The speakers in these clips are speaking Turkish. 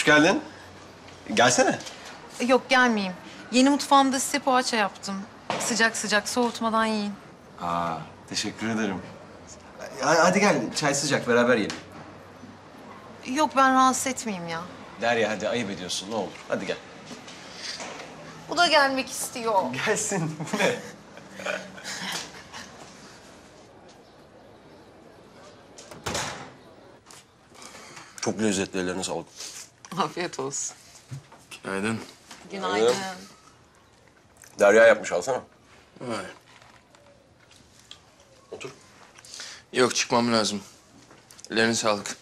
Hoş geldin. Gelsene. Yok gelmeyeyim. Yeni mutfağımda size poğaça yaptım. Sıcak sıcak soğutmadan yiyin. Aa, teşekkür ederim. Hadi gel, çay sıcak, beraber yiyelim. Yok ben rahatsız etmeyeyim ya. Derya hadi ayıp ediyorsun, ne olur. Hadi gel. Bu da gelmek istiyor. Gelsin, bu ne? Çok lezzetli, ellerine sağlık. Afiyet olsun. Günaydın. Günaydın. Derya yapmış, alsana. Vay. Otur. Yok, çıkmam lazım. Ellerine sağlık.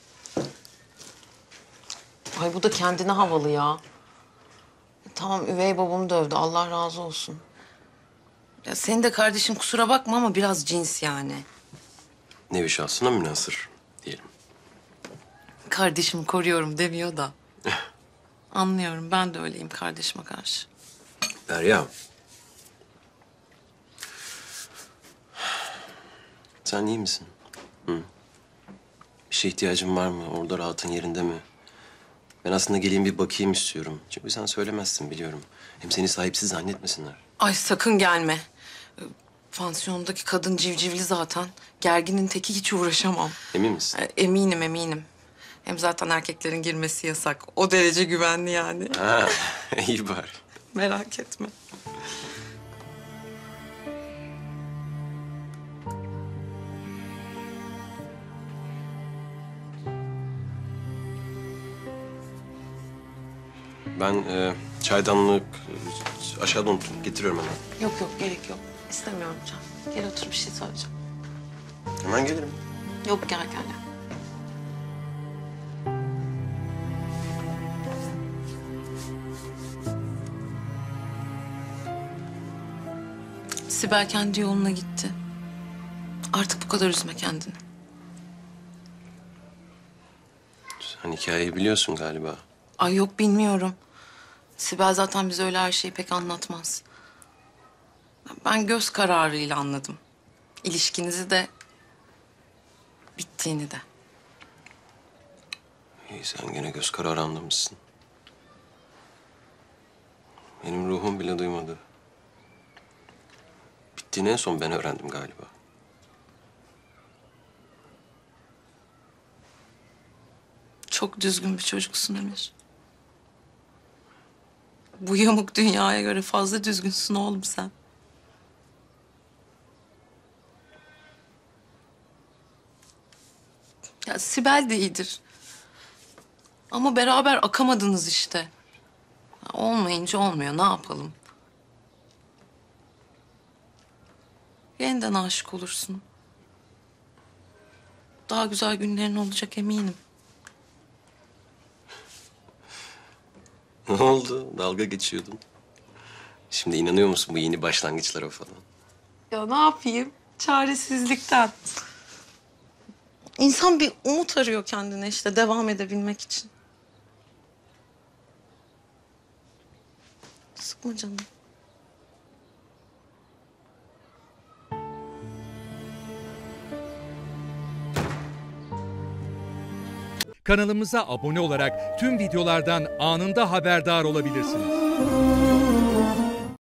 Ay bu da kendine havalı ya. Tamam üvey babamı dövdü Allah razı olsun. Ya senin de kardeşin kusura bakma ama biraz cins yani. Nevi şahsına münhasır diyelim. Kardeşimi koruyorum demiyor da. Anlıyorum ben de öyleyim kardeşime karşı. Derya. Sen iyi misin? Hı? Bir şeye ihtiyacın var mı? Orada rahatın yerinde mi? Ben aslında geleyim bir bakayım istiyorum. Çünkü sen söylemezsin biliyorum. Hem seni sahipsiz zannetmesinler. Ay sakın gelme. Pansiyondaki kadın civcivli zaten. Gerginin teki hiç uğraşamam. Emin misin? Eminim eminim. Hem zaten erkeklerin girmesi yasak. O derece güvenli yani. Ha, iyi bari. Merak etme. Ben çaydanlık aşağıda unuttum. Getiriyorum hemen. Yok yok gerek yok. İstemiyorum Can. Gel otur bir şey söyleyeceğim. Hemen gelirim. Yok gel gel. Sibel kendi yoluna gitti. Artık bu kadar üzme kendini. Sen hikayeyi biliyorsun galiba. Ay yok bilmiyorum. Sibel zaten bize öyle her şeyi pek anlatmaz. Ben göz kararıyla anladım. İlişkinizi de bittiğini de. İyi sen gene göz kararı anlamışsın. Benim ruhum bile duymadı. Bittiğini en son ben öğrendim galiba. Çok düzgün bir çocuksun Emir. Bu yamuk dünyaya göre fazla düzgünsün oğlum sen. Ya Sibel de iyidir. Ama beraber akamadınız işte. Ya olmayınca olmuyor, ne yapalım? Yeniden aşık olursun. Daha güzel günlerin olacak eminim. Ne oldu? Dalga geçiyordun. Şimdi inanıyor musun bu yeni başlangıçlara falan? Ya ne yapayım? Çaresizlikten. İnsan bir umut arıyor kendine işte devam edebilmek için. Sıkma canım. Kanalımıza abone olarak tüm videolardan anında haberdar olabilirsiniz.